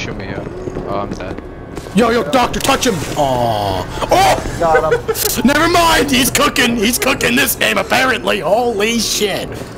shoot me, yo. Oh, I'm dead. Yo, doctor, touch him! Oh! Got him. Never mind, he's cooking this game apparently, holy shit!